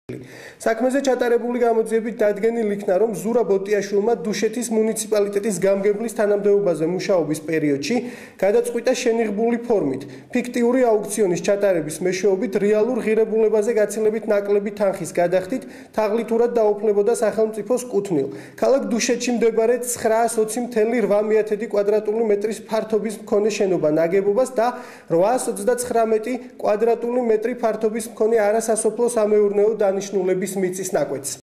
საქმეზე ჩატარებული გამოძიებით დადგენილ იქნა, რომ ზურაბ ბოტიაშვილმა დუშეთის მუნიციპალიტეტის გამგებლის თანამდებობაზე მუშაობის პერიოდში გადაწყვიტა შენიღბული ფორმით ფიქტიური აუქციონის ჩატარების მეშვეობით რეალურ ღირებულებაზე გაცილებით ნაკლები თანხის გადახდით თაღლითურად დაუფლებოდა სახელმწიფოს კუთვნილ ქალაქ დუშეთში მდებარე 920.8 კვადრატული მეტრის ფართობის მქონე შენობა ნაგებობას და 839 კვადრატული მეტრი ფართობის მქონე არასასოფლო სამეურნეო დანიშნულების მიწის ნაკვეთს.